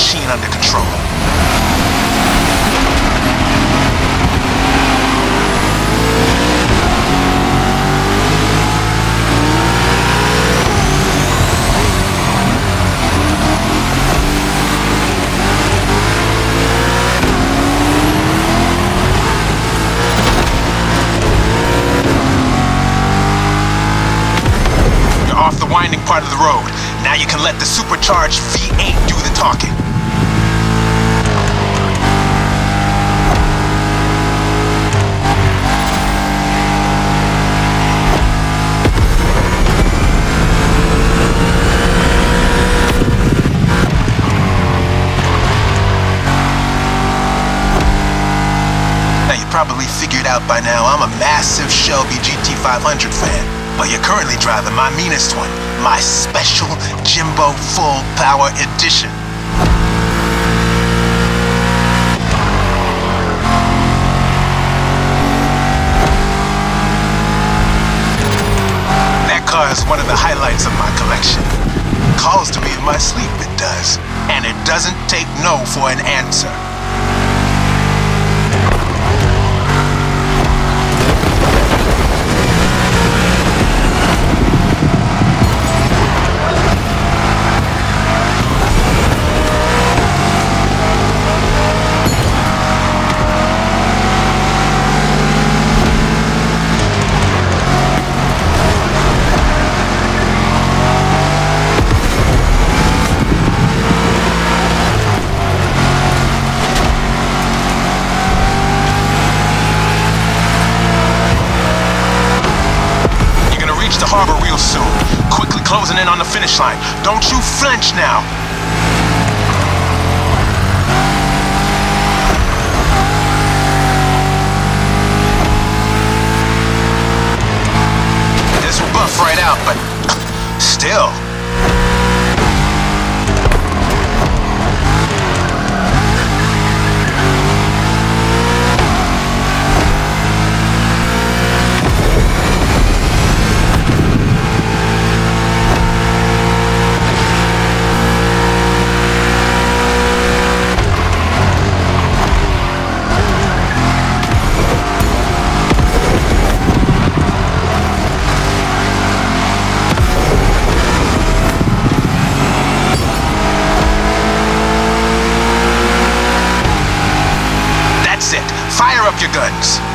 machine under control. Off the winding part of the road. Now you can let the supercharged V8 do the talking. Now you probably figured out by now I'm a massive Shelby GT500 fan. But you're currently driving my meanest one, my special Jimbo Full Power Edition. That car is one of the highlights of my collection. Calls to me in my sleep, it does. And it doesn't take no for an answer. The harbor real soon. Quickly closing in on the finish line. Don't you flinch now. This will buff right out, but still. Fire up your guns.